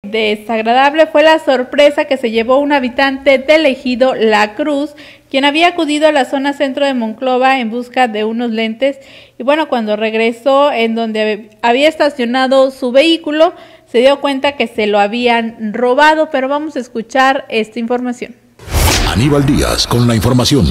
Desagradable fue la sorpresa que se llevó un habitante del ejido La Cruz, quien había acudido a la zona centro de Monclova en busca de unos lentes y bueno, cuando regresó en donde había estacionado su vehículo, se dio cuenta que se lo habían robado, pero vamos a escuchar esta información. Aníbal Díaz con la información.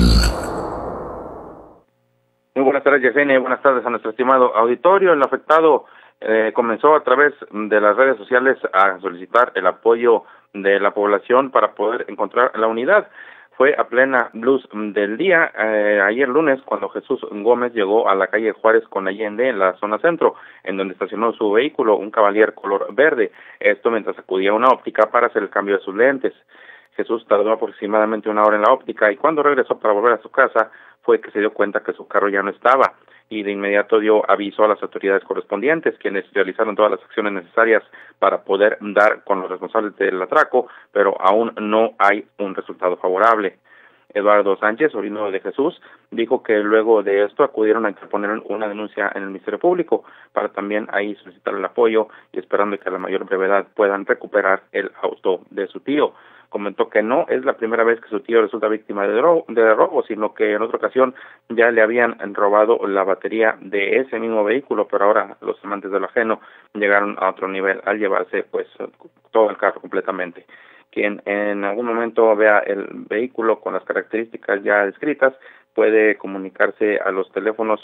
Muy buenas tardes, Yesenia, buenas tardes a nuestro estimado auditorio. El afectado comenzó a través de las redes sociales a solicitar el apoyo de la población para poder encontrar la unidad. Fue a plena luz del día, ayer lunes, cuando Jesús Gómez llegó a la calle Juárez con Allende, en la zona centro, en donde estacionó su vehículo, un Cavalier color verde. Esto mientras acudía a una óptica para hacer el cambio de sus lentes. Jesús tardó aproximadamente 1 hora en la óptica y cuando regresó para volver a su casa fue que se dio cuenta que su carro ya no estaba y de inmediato dio aviso a las autoridades correspondientes, quienes realizaron todas las acciones necesarias para poder dar con los responsables del atraco, pero aún no hay un resultado favorable. Eduardo Sánchez, sobrino de Jesús, dijo que luego de esto acudieron a interponer una denuncia en el Ministerio Público para también ahí solicitar el apoyo y esperando que a la mayor brevedad puedan recuperar el auto de su tío. Comentó que no es la primera vez que su tío resulta víctima de robo, sino que en otra ocasión ya le habían robado la batería de ese mismo vehículo, pero ahora los amantes de lo ajeno llegaron a otro nivel al llevarse pues todo el carro completamente. Quien en algún momento vea el vehículo con las características ya descritas puede comunicarse a los teléfonos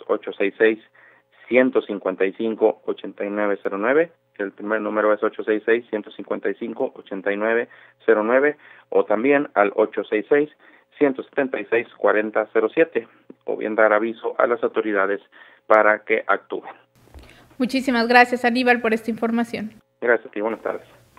866-155-8909, el primer número es 866-155-8909, o también al 866-176-4007, o bien dar aviso a las autoridades para que actúen. Muchísimas gracias, Aníbal, por esta información. Gracias a ti, buenas tardes.